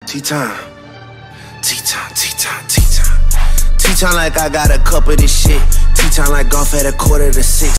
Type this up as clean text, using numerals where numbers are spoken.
T-time. T-time, T-time, T-time. T-time like I got a cup of this shit. T-time like golf at 5:45.